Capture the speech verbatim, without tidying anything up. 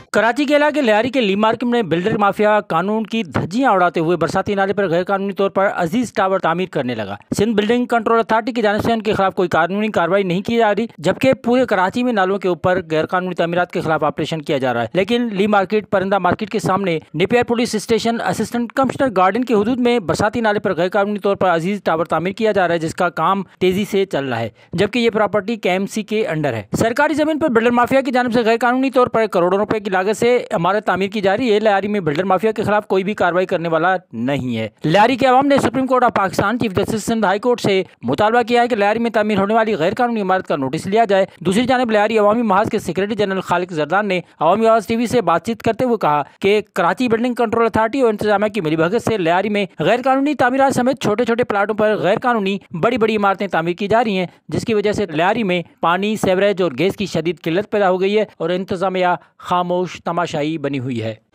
कराची के इलाके लियारी के ली मार्केट में बिल्डर माफिया कानून की धज्जियां उड़ाते हुए बरसाती नाले पर गैर कानूनी तौर पर अजीज टावर तामीर करने लगा। सिंध बिल्डिंग कंट्रोल अथॉरिटी की जानिब से उनके खिलाफ कोई कानूनी कार्रवाई नहीं की जा रही, जबकि पूरे कराची में नालों के ऊपर गैर कानूनी तामीरात के खिलाफ ऑपरेशन किया जा रहा है। लेकिन ली मार्केट परिंदा मार्केट के सामने Napier police station assistant commissioner garden के हदूद में बरसाती नाले पर गैर कानूनी तौर पर अजीज टावर तामीर किया जा रहा है, जिसका काम तेजी से चल रहा है, जबकि ये प्रॉपर्टी के एम सी के अंडर है। सरकारी जमीन पर बिल्डर माफिया की जानिब से गैर कानूनी तौर पर करोड़ों रुपए की लागत से इमारत तामीर की जा रही है। लियारी में बिल्डर माफिया के खिलाफ कोई भी कार्रवाई करने वाला नहीं है। लियारी के अवाम ने supreme court of Pakistan, chief justice Sindh high court से मुतालबा किया है कि लियारी में तामीर होने वाली गैर कानूनी इमारत का नोटिस लिया जाए। दूसरी जानिब लियारी अवामी महाज के सेक्रेटरी जनरल खालिक जरदान ने अवामी आवाज टीवी से बातचीत करते हुए कहा कि कराची बिल्डिंग कंट्रोल अथॉरिटी और इंतजामिया की मिलीभगत से लियारी में गैर कानूनी तामीरात समेत छोटे छोटे प्लाटों पर गैर कानूनी बड़ी बड़ी इमारतें तामीर की जा रही हैं, जिसकी वजह से लियारी में पानी, सेवरेज और गैस की शदीद किल्लत पैदा हो गई है और इंतजामिया खामोश तमाशाई बनी हुई है।